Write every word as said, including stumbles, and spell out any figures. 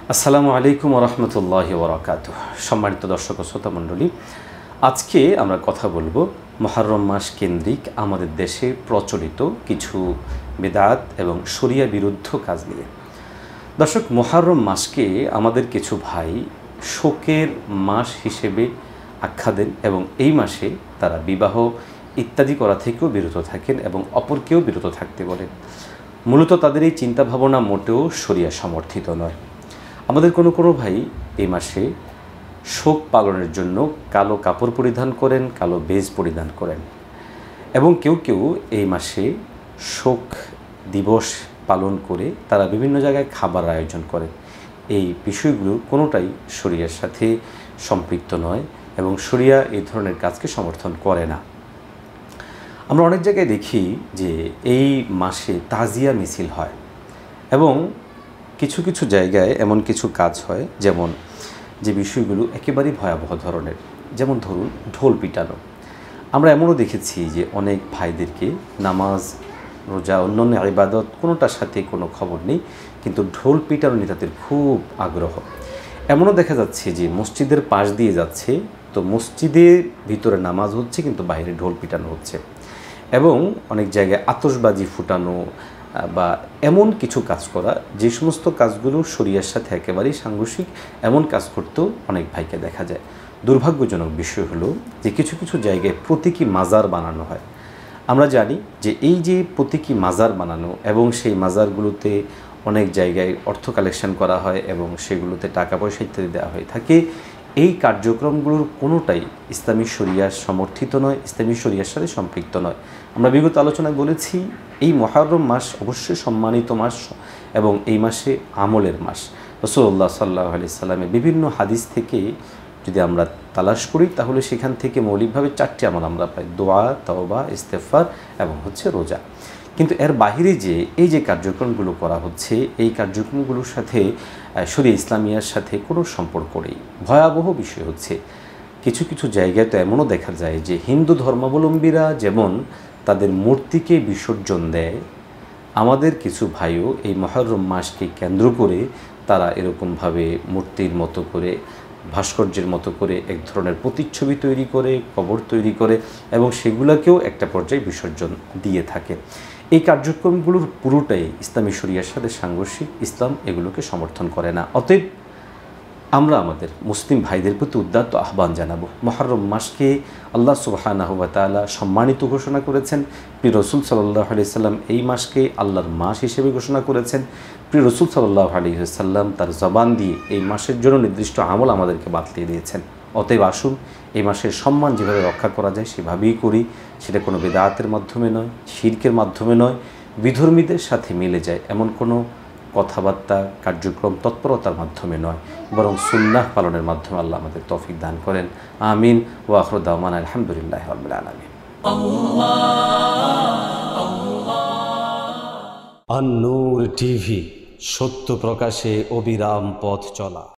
আসসালামু আলাইকুম ওয়া রাহমাতুল্লাহি ওয়া বারাকাতুহু। সম্মানিত দর্শক ও শ্রোতা মণ্ডলী, আজকে আমরা কথা বলবো মুহররম মাস কেন্দ্রিক আমাদের দেশে প্রচলিত কিছু বিদআত এবং শরিয়া বিরুদ্ধ কাজ নিয়ে। দর্শক, মুহররম মাসকে আমাদের কিছু ভাই শোকের মাস হিসেবে আখ্যা দেন এবং এই মাসে তারা বিবাহ ইত্যাদি করা থেকেও বিরত থাকেন এবং অপরকেও বিরত থাকতে বলেন। মূলত তাদের এই চিন্তা ভাবনা মোটেও শরিয়া সমর্থিত নয়। আমাদের কোনো কোনো ভাই এই মাসে শোক পালনের জন্য কালো কাপড় পরিধান করেন, কালো বেজ পরিধান করেন এবং কেউ কেউ এই মাসে শোক দিবস পালন করে তারা বিভিন্ন জায়গায় খাবার আয়োজন করেন। এই বিষয়গুলো কোনোটাই শরিয়ার সাথে সম্পৃক্ত নয় এবং শরিয়া এই ধরনের কাজকে সমর্থন করে না। আমরা অনেক জায়গায় দেখি যে এই মাসে তাজিয়া মিছিল হয় এবং কিছু কিছু জায়গায় এমন কিছু কাজ হয় যেমন যে বিষয়গুলো একেবারেই ভয়াবহ ধরনের, যেমন ধরুন ঢোল পিটানো। আমরা এমনও দেখেছি যে অনেক ভাইদেরকে নামাজ, রোজা, অন্যান্য ইবাদত কোনোটার সাথে কোনো খবর নেই, কিন্তু ঢোল পিটানো নিয়ে তাদের খুব আগ্রহ। এমনও দেখা যাচ্ছে যে মসজিদের পাশ দিয়ে যাচ্ছে, তো মসজিদের ভিতরে নামাজ হচ্ছে কিন্তু বাইরে ঢোল পিটানো হচ্ছে এবং অনেক জায়গায় আতশবাজি ফুটানো বা এমন কিছু কাজ করা, যে সমস্ত কাজগুলো শরিয়ার সাথে একেবারেই সাংঘর্ষিক, এমন কাজ করতেও অনেক ভাইকে দেখা যায়। দুর্ভাগ্যজনক বিষয় হলো যে কিছু কিছু জায়গায় প্রতীকী মাজার বানানো হয়। আমরা জানি যে এই যে প্রতীকী মাজার বানানো এবং সেই মাজারগুলোতে অনেক জায়গায় অর্থ কালেকশন করা হয় এবং সেগুলোতে টাকা পয়সা ইত্যাদি দেওয়া হয়ে থাকে, এই কার্যক্রমগুলোর কোনোটাই ইসলামী শরিয়ার সমর্থিত নয়, ইসলামী শরিয়ার সাথে সম্পৃক্ত নয়। আমরা বিগত আলোচনায় বলেছি এই মুহররম মাস অবশ্যই সম্মানিত মাস এবং এই মাসে আমলের মাস। রাসূলুল্লাহ সাল্লাল্লাহু আলাইহি সাল্লামের বিভিন্ন হাদিস থেকে যদি আমরা তালাশ করি তাহলে সেখান থেকে মৌলিকভাবে চারটি আমল আমরা পাই: দোয়া, তওবা, ইস্তেগফার এবং হচ্ছে রোজা। কিন্তু এর বাহিরে যে এই যে কার্যক্রমগুলো করা হচ্ছে, এই কার্যক্রমগুলোর সাথে শরিয়া ইসলামিয়ার সাথে কোনো সম্পর্ক নেই। ভয়াবহ বিষয় হচ্ছে কিছু কিছু জায়গায় তো এমনও দেখা যায় যে হিন্দু ধর্মাবলম্বীরা যেমন তাদের মূর্তিকে বিসর্জন দেয়, আমাদের কিছু ভাইও এই মুহররম মাসকে কেন্দ্র করে তারা এরকমভাবে মূর্তির মতো করে, ভাস্কর্যের মতো করে এক ধরনের প্রতিচ্ছবি তৈরি করে, কবর তৈরি করে এবং সেগুলোকেও একটা পর্যায়ে বিসর্জন দিয়ে থাকে। এই কার্যক্রমগুলোর পুরোটাই ইসলামী শরিয়ার সাথে সাংঘর্ষিক। ইসলাম এগুলোকে সমর্থন করে না। অতএব আমরা আমাদের মুসলিম ভাইদের প্রতি উদাত্ত আহ্বান জানাবো। মুহররম মাসকে আল্লাহ সুবহানাহু ওয়া তাআলা সম্মানিত ঘোষণা করেছেন। প্রিয় রাসূল সাল্লাল্লাহু আলাইহি সাল্লাম এই মাসকে আল্লাহর মাস হিসেবে ঘোষণা করেছেন। প্রিয় রাসূল সাল্লাল্লাহু আলাইহি সাল্লাম তার জবান দিয়ে এই মাসের জন্য নির্দিষ্ট আমল আমাদেরকে বাতলিয়ে দিয়েছেন। অতএব আসুন এই মাসের সম্মান যেভাবে রক্ষা করা যায় সেভাবেই করি। সেটা কোনো বিদআতের মাধ্যমে নয়, শিরকের মাধ্যমে নয়, বিধর্মীদের সাথে মিলে যায় এমন কোনো কথাবার্তা, কার্যক্রম, তৎপরতার মাধ্যমে নয়, বরং সুন্নাহ পালনের মাধ্যমে আল্লাহ আমাদের তৌফিক দান করেন। আমিন। ওয়া আখিরু দাওয়ানা আলহামদুলিল্লাহি রাব্বিল আলামিন। আন-নূর টিভি, সত্য প্রকাশে অবিরাম পথ চলা।